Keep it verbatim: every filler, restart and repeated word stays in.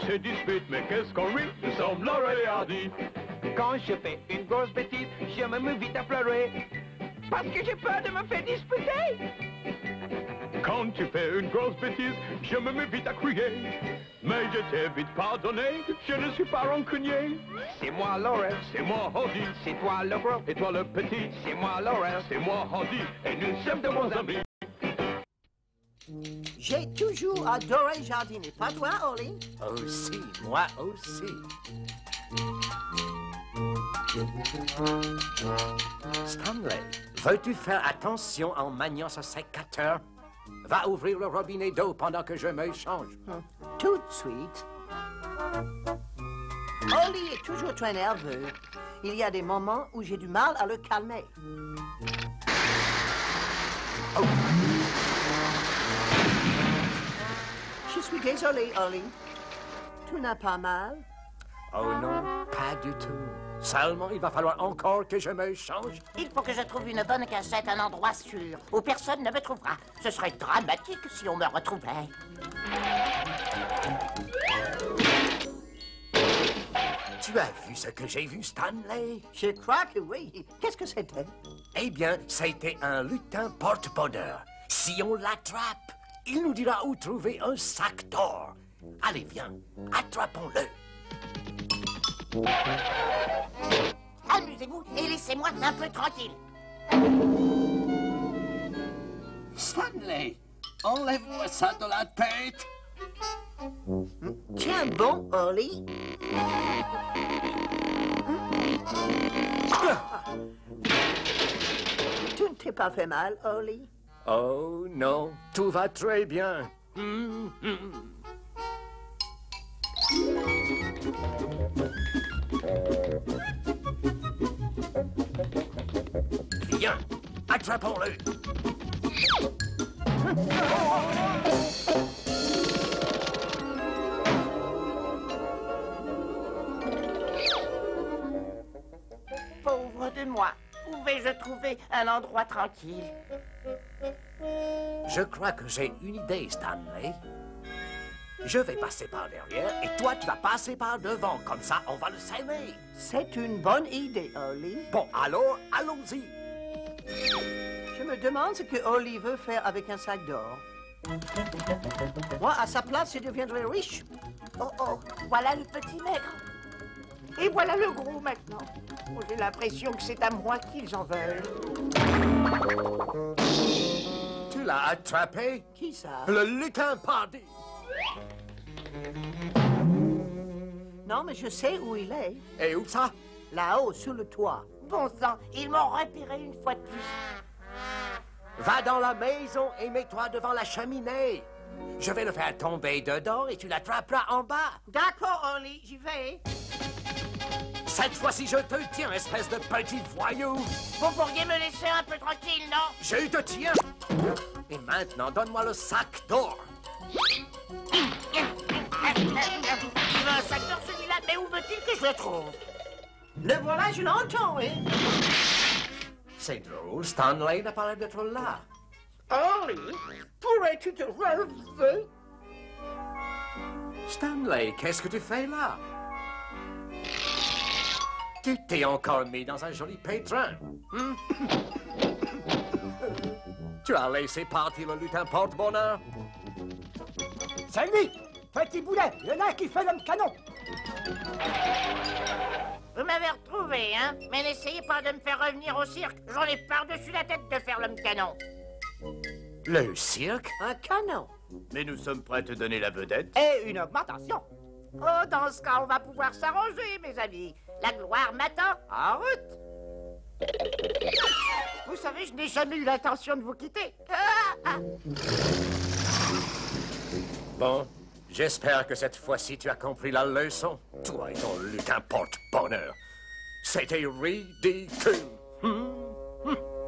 se disputent, mais qu'est-ce qu'on rit? Nous sommes Laurel et Hardy. Quand je fais une grosse bêtise, je me mets vite à pleurer. Parce que j'ai peur de me faire disputer. Quand tu fais une grosse bêtise, je me mets vite à crier. Mais je t'ai vite pardonné, je ne suis pas rancunier. C'est moi Laurel, c'est moi Hardy, c'est toi le gros, et toi le petit. C'est moi Laurel, c'est moi Hardy, et nous sommes de bons amis. J'ai toujours adoré jardiner, pas toi, Ollie? Aussi, moi aussi. Stanley, veux-tu faire attention en maniant ce sécateur? Va ouvrir le robinet d'eau pendant que je me change. Hmm. Tout de suite. Ollie est toujours très nerveux. Il y a des moments où j'ai du mal à le calmer. Oh. Je suis désolé, Ollie. Tu n'as pas mal? Oh non, pas du tout. Seulement, il va falloir encore que je me change. Il faut que je trouve une bonne cachette, un endroit sûr, où personne ne me trouvera. Ce serait dramatique si on me retrouvait. Tu as vu ce que j'ai vu, Stanley? Je crois que oui. Qu'est-ce que c'était? Eh bien, c'était un lutin porte-bonheur. Si on l'attrape, il nous dira où trouver un sac d'or. Allez, viens, attrapons-le. Amusez-vous et laissez-moi un peu tranquille. Stanley, enlève-moi ça de la tête. Tiens bon, Ollie. Tu ne t'es pas fait mal, Ollie? Oh non, tout va très bien. Mm -hmm. Viens, attrapons-le. Pauvre de moi, où vais-je trouver un endroit tranquille? Je crois que j'ai une idée, Stanley. Je vais passer par derrière et toi, tu vas passer par devant. Comme ça, on va le serrer. C'est une bonne idée, Ollie. Bon, alors, allons-y. Je me demande ce que Ollie veut faire avec un sac d'or. Moi, à sa place, je deviendrai riche. Oh, oh, voilà le petit maigre. Et voilà le gros maintenant. Oh, j'ai l'impression que c'est à moi qu'ils en veulent. Tu l'as attrapé? Qui ça? Le lutin pardi. Non, mais je sais où il est. Et où ça? Là-haut, sous le toit. Bon sang, ils m'ont repéré une fois de plus. Va dans la maison et mets-toi devant la cheminée. Je vais le faire tomber dedans et tu l'attraperas en bas. D'accord, Ollie, j'y vais. Cette fois-ci, je te tiens, espèce de petit voyou. Vous pourriez me laisser un peu tranquille, non? Je te tiens. Et maintenant, donne-moi le sac d'or. Il veut un sac d'or, celui-là, mais où veut-il que je le trouve? Le voilà, je l'entends, oui. C'est drôle, Stanley n'a pas l'air d'être là. Ollie, pourrais-tu te relever? Stanley, qu'est-ce que tu fais là? Tu t'es encore mis dans un joli pétrin. Hmm? Tu as laissé partir le lutin porte-bonheur? C'est lui, petit boulet, le nain qui fait l'homme canon. Vous m'avez retrouvé, hein? Mais n'essayez pas de me faire revenir au cirque. J'en ai par-dessus la tête de faire l'homme canon. Le cirque? Un canon. Mais nous sommes prêts à te donner la vedette. Et une augmentation. Oh, dans ce cas, on va pouvoir s'arranger, mes amis. La gloire m'attend. En route. Vous savez, je n'ai jamais eu l'intention de vous quitter. Ah, ah. Bon, j'espère que cette fois-ci tu as compris la leçon. Toi et ton lutin porte-bonheur. C'était ridicule. Hmm? Hmm.